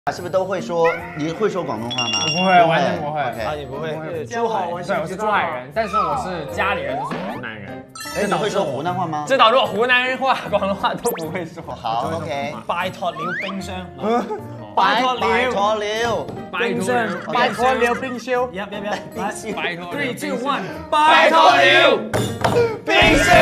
是不是都会说？你会说广东话吗？ 不会，完全不会。 啊，你不会？ 珠海，对，我是珠海人，但是我是家里人都是湖南人。 哎，你会说湖南话吗？ 这导致我湖南人话、广东话都不会说。 好 ，OK。 拜託了冰箱。 拜託了， 冰箱， 拜託了冰箱。 拜託。 3、2、1， 拜託了冰箱。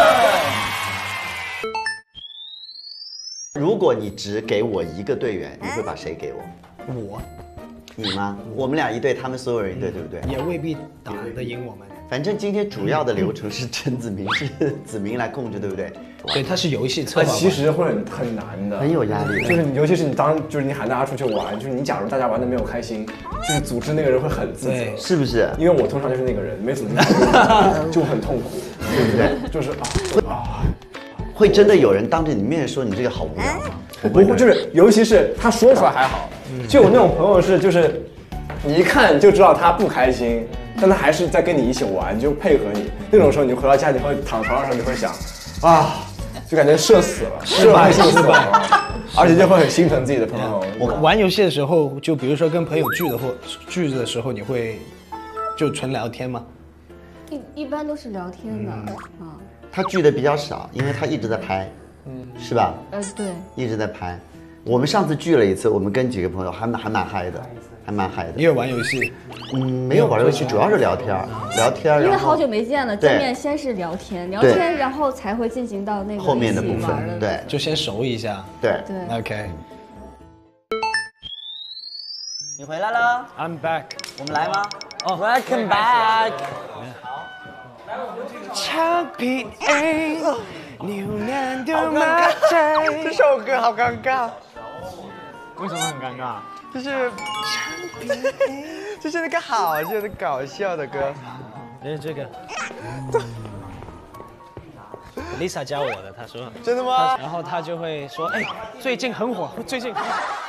如果你只给我一个队员，你会把谁给我？ 我， 你吗？我们俩一队，他们所有人一队，对不对？ 也未必打得赢我们。 反正今天主要的流程是陈子明，是子明来控制，对不对？ 对，它是游戏策划。 其实会很难的， 很有压力。 就是尤其是你喊大家出去玩，就是你假如大家玩的没有开心，就是组织那个人会很自责， 是不是？ 因为我通常就是那个人，没组织就很痛苦，对不对？就是会真的有人当着你面说你这个好无聊？ 不会，就是尤其是他说出来还好，就有那种朋友就是你一看就知道他不开心，但他还是在跟你一起玩，就配合你。那种时候你回到家，你会躺床上，你会想啊，就感觉社死了，社会性死亡，而且就会很心疼自己的朋友。 我玩游戏的时候，就比如说跟朋友聚的时候，你会就纯聊天吗？ 一般都是聊天的， 他聚的比较少，因为他一直在拍，是吧？ 对， 一直在拍。我们上次聚了一次，我们跟几个朋友还蛮嗨的，还蛮嗨的。 也有玩游戏？ 没有玩游戏，主要是聊天。 因为好久没见了，见面先是聊天，然后才会进行到那个后面的部分，对， 就先熟一下。 对 ，OK。 你回来了 I'm back。 我们来吗 ？Welcome back。 长皮 A， 牛腩的马仔。这首歌好尴尬。为什么很尴尬？就是就是那个好笑的搞笑的歌。 就是这个。Lisa 教我的，她说。 真的吗？ 然后她就会说，哎，最近很火，最近。